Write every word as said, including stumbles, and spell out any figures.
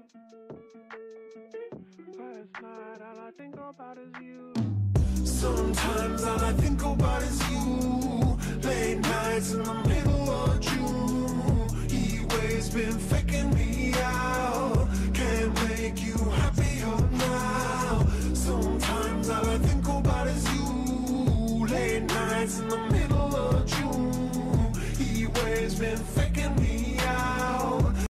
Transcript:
Last night all I think about is you. Sometimes all I think about is you. Late nights in the middle of June. He always been faking me